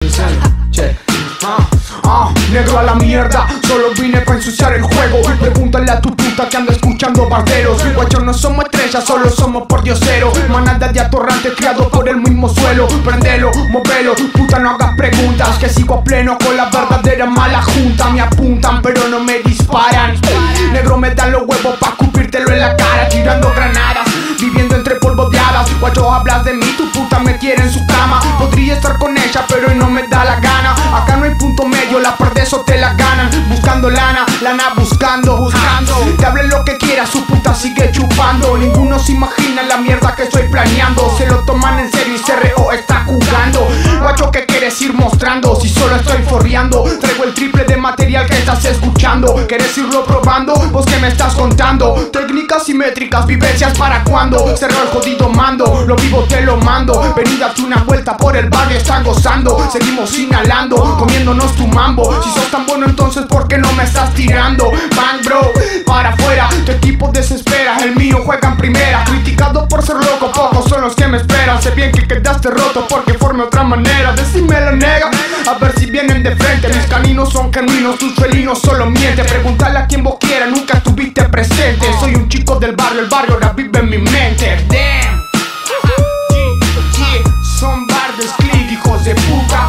Negro a la mierda, solo vine pa' ensuciar el juego. Pregúntale a tu puta que anda escuchando barderos. Guacho, no somos estrellas, solo somos pordioseros. Manada de atorrantes criados por el mismo suelo. Prendelo, movelo, puta no hagas preguntas, que sigo a pleno con la verdadera mala junta. Me apuntan pero no me disparan. Negro, me dan los huevos pa' escupírtelo en la cara, tirando granadas, viviendo entre polvo de hadas. Guacho, hablas de mí, tu puta me quiere en su cama. Podría estar con ella pero hoy no me da la gana. Acá no hay punto medio, la perdes o te la ganan. Buscando lana, lana buscando. Te hablen lo que quieras, su puta sigue chupando. Ninguno se imagina la mierda que estoy planeando. Se lo toman en serio y CRO está jugando. Guacho, ¿qué quieres ir mostrando? Si solo estoy forreando, traigo el triple de material que estás escuchando. ¿Quieres irlo probando? ¿Vos qué me estás contando? Técnicas simétricas, vivencias para cuando. Cerró el jodido mando, lo vivo te lo mando. Vení, date una vuelta por el barrio, están gozando. Seguimos inhalando, comiéndonos tu mambo. Si sos tan bueno entonces ¿por qué no me estás tirando? Bang bro, para afuera, tu equipo desespera, el mío juega en primera. Criticado por ser loco, pocos son los que me esperan. Sé bien que quedaste roto porque forme otra manera. Decime la nega, a ver si vienen de frente. Mis caninos son genuinos, tus felinos solo mienten. Pregúntale a quien vos quieras, nunca estuviste presente. Soy un chico del barrio, el barrio ahora vive en mi mente. Damn.